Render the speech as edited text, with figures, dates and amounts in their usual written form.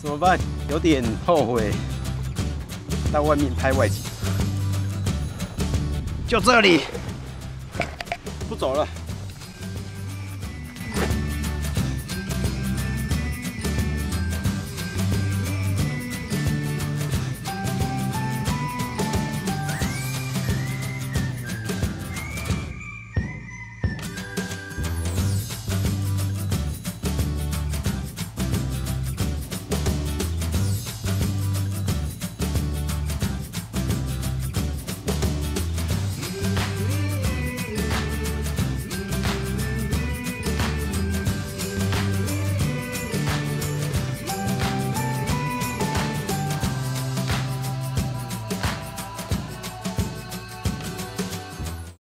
怎么办？有点后悔到外面拍外景。就这里，不走了。